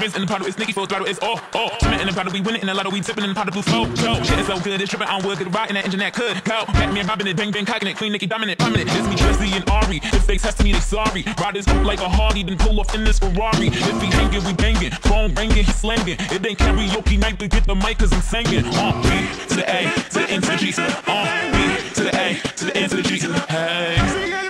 friends in the bottle, it's Nicki full throttle, it's all. Shimmer in the bottle, we winning in the lotto, we tipping in the pot of blue flow. Shit is so good, it's tripping on wood, good ride in that engine that could go. Batman robbing it, bang bang cocking it, Queen Nicki dominant, prominent. It's me, Jessie and Ari. If they test me, they sorry. Riders up like a Harley, then pull off in this Ferrari. If he hanging, we banging. Phone ringing, he slanging. It ain't karaoke night, but get the mic cause I'm singing. B to the A, to the N to the G. B to the A, to the N to the G. Hey.